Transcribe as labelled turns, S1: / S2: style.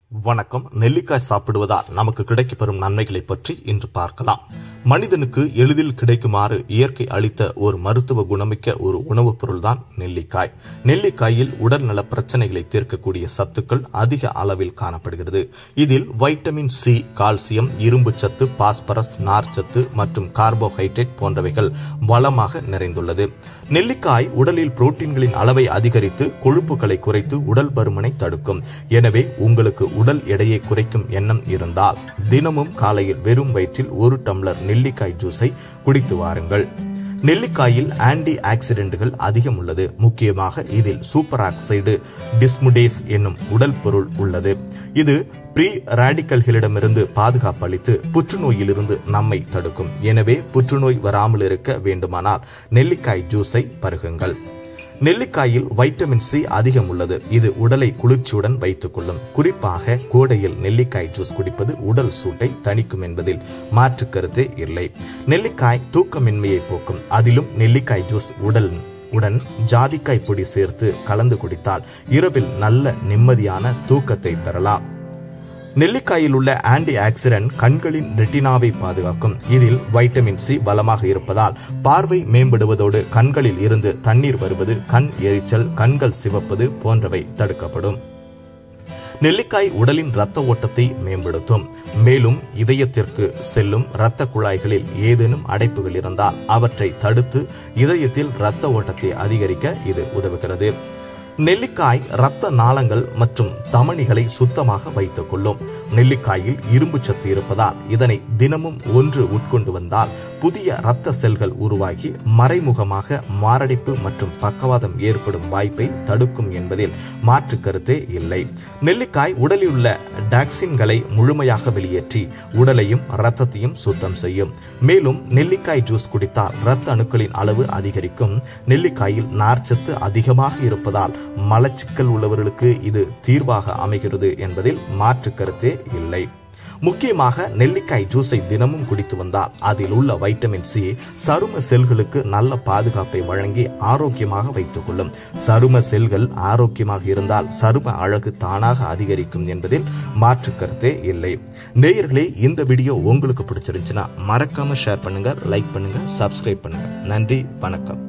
S1: வணக்கம். நெல்லிக்காய் சாப்பிடுவதால் நமக்கு கிடைக்கப்பெறும் நன்மைகளை பற்றி இன்று பார்க்கலாம். மனிதனுக்கு எளிதில் கிடைக்குமாறு இயற்கை அளித்த ஒரு மருத்துவ குணமிக்க ஒரு உணவுப் பொருள்தான் நெல்லிக்காய். நெல்லிக்காயில் உடல்நல பிரச்சனைகளை தீர்க்கக்கூடிய சத்துக்கள் அதிக அளவில் காணப்படுகிறது. இதில் வைட்டமின் சி, கால்சியம், இரும்பு சத்து, பாஸ்பரஸ், நார்ச்சத்து மற்றும் கார்போஹைட்ரேட் போன்றவைகள் வளமாக நிறைந்துள்ளது. நெல்லிக்காய் உடலில் புரோட்டீன்களின் அளவை அதிகரித்து கொழுப்புகளை குறைத்து உடல் பருமனை தடுக்கும். எனவே உங்களுக்கு உடல் எடையை குறைக்கும் எண்ணம் இருந்தால் தினமும் காலையில் வெறும் வயிற்றில் 1 டம்ளர் நெல்லிக்காய் ஜூஸை குடித்து வாருங்கள். நெல்லிக்காயில் ஆன்டி ஆக்சிடென்ட்கள் அதிகம் உள்ளது. முக்கியமாக இதில் சூப்பர் ஆக்சைடு டிஸ்முடேஸ் என்னும் உடல் பொருள் உள்ளது. இது பிரீ ராடிக்கல்களிடமிருந்து பாதுகாப்பு அளித்து புற்றுநோயிலிருந்து நம்மை தடுக்கும். எனவே புற்றுநோய் வராமல் இருக்க வேண்டுமானால் நெல்லிக்காய் ஜூஸை பருகுங்கள். நெல்லிக்காயில் வைட்டமின் சி அதிகம் உள்ளது. இது உடலை குளிர்ச்சியுடன் வைத்துக் கொள்ளும். குறிப்பாக கோடையில் நெல்லிக்காய் ஜூஸ் குடிப்பது உடல் சூட்டை தணிக்கும் என்பதில் மாற்று கருத்தே இல்லை. நெல்லிக்காய் தூக்கமின்மையை போக்கும். அதிலும் நெல்லிக்காய் ஜூஸ் உடன் ஜாதிக்காய் பொடி சேர்த்து கலந்து குடித்தால் இரவில் நல்ல நிம்மதியான தூக்கத்தை பெறலாம். நெல்லிக்காயில் உள்ள ஆன்டி ஆக்சிடென்ட் கண்களின் ரெட்டினாவை பாதுகாக்கும். இதில் வைட்டமின் சி பலமாக இருப்பதால் பார்வை மேம்படுவதோடு கண்களில் இருந்து தண்ணீர் வருவது, கண் எரிச்சல், கண்கள் சிவப்பது போன்றவை தடுக்கப்படும். நெல்லிக்காய் உடலின் இரத்த ஓட்டத்தை மேம்படுத்தும். மேலும் இதயத்திற்கு செல்லும் இரத்த குழாய்களில் ஏதேனும் அடைப்புகள் இருந்தால் அவற்றை தடுத்து இதயத்தில் இரத்த ஓட்டத்தை அதிகரிக்க இது உதவுகிறது. நெல்லிக்காய் இரத்த நாளங்கள் மற்றும் தமனிகளை சுத்தமாக வைத்துக் கொள்ளும். நெல்லிக்காயில் இரும்பு சத்து இருப்பதால் இதனை தினமும் 1 உட்கொண்டு வந்தால் புதிய இரத்த செல்கள் உருவாகி மறைமுகமாக மாரடைப்பு மற்றும் பக்கவாதம் ஏற்படும் வாய்ப்பை தடுக்கும் என்பதில் மாற்று கருத்தே இல்லை. நெல்லிக்காய் உடலில் உள்ள டாக்சின்களை முழுமையாக வெளியேற்றி உடலையும் இரத்தத்தையும் சுத்தம் செய்யும். மேலும் நெல்லிக்காய் ஜூஸ் குடித்தால் இரத்த அணுக்களின் அளவு அதிகரிக்கும். நெல்லிக்காயில் நார்ச்சத்து அதிகமாக இருப்பதால் மலச்சிக்கல் உள்ளவர்களுக்கு இது தீர்வாக அமைகிறது என்பதில் மாற்று கருத்தே இல்லை. முக்கியமாக நெல்லிக்காய் ஜூஸை தினமும் குடித்து வந்தால் அதில் உள்ள வைட்டமின் சி சரும செல்களுக்கு நல்ல பாதுகாப்பை வழங்கி ஆரோக்கியமாக வைத்துக் கொள்ளும். சரும செல்கள் ஆரோக்கியமாக இருந்தால் சரும அழகு தானாக அதிகரிக்கும் என்பதில் மாற்று கருத்தே இல்லை. நேயர்களே, இந்த வீடியோ உங்களுக்கு பிடிச்சிருந்துச்சுன்னா மறக்காம ஷேர் பண்ணுங்க, லைக் பண்ணுங்க, சப்ஸ்கிரைப் பண்ணுங்க. நன்றி, வணக்கம்.